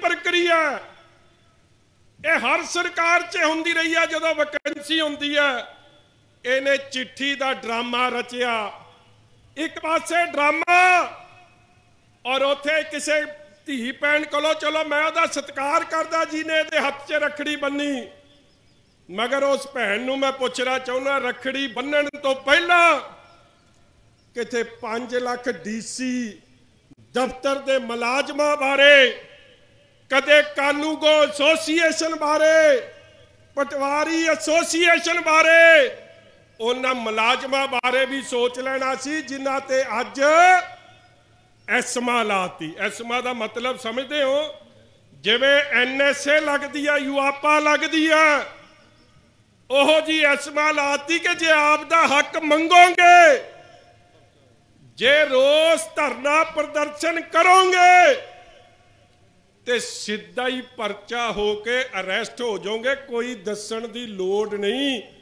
प्रक्रिया ये हर सरकार च होंदी रही है। जो वैकेंसी होंदी है इन्हें चिट्ठी का ड्रामा रचिया, एक पासे ड्रामा और उथे किसी धी भैन को चलो मैं उहदा सत्कार करदा जी ने इहदे हत्थ च रखड़ी बन्नी, मगर उस भैन नूं मैं पुछना चाहुंदा रखड़ी बन्नण तो पहला किथे 5 लाख DC दफ्तर के मुलाजमां बारे, कदे कानूगो एसोसीएशन बारे, पटवारी एसोसीएशन बारे, उन्हां मुलाजमां बारे भी सोच लेना सी जिन्हां ते अज एसमा लाती। एसमा का मतलब समझते हो, जिवें NSA लगती है, यूआपा लगती है, ओहो जी एसमा लाती कि जे आप दा हक मंगोगे, जे रोज धरना प्रदर्शन करोगे ते सीधा ही परचा होके अरेस्ट हो जाओगे, कोई दस्सण दी लोड़ नहीं।